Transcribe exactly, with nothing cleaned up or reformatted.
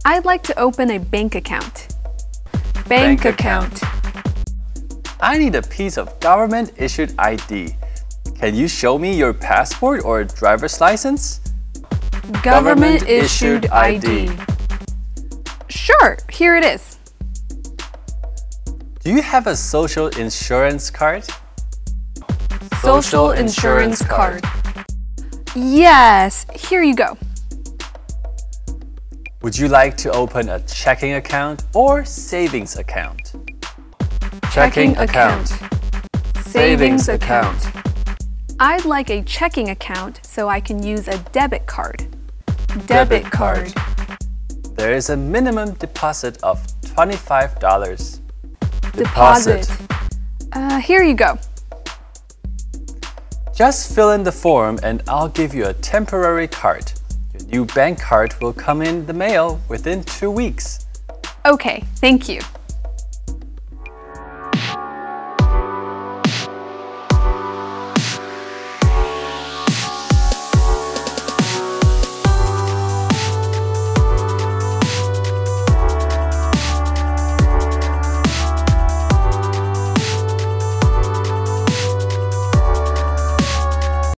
I'd like to open a bank account. Bank, bank account. I need a piece of government-issued I D. Can you show me your passport or driver's license? Government-issued I D. Sure, here it is. Do you have a social insurance card? Social insurance card. Yes, here you go. Would you like to open a checking account or savings account? Checking account. Savings account. account. I'd like a checking account so I can use a debit card. Debit, Debit card. card. There is a minimum deposit of twenty-five dollars. Deposit. Uh, here you go. Just fill in the form and I'll give you a temporary card. Your new bank card will come in the mail within two weeks. Okay, thank you.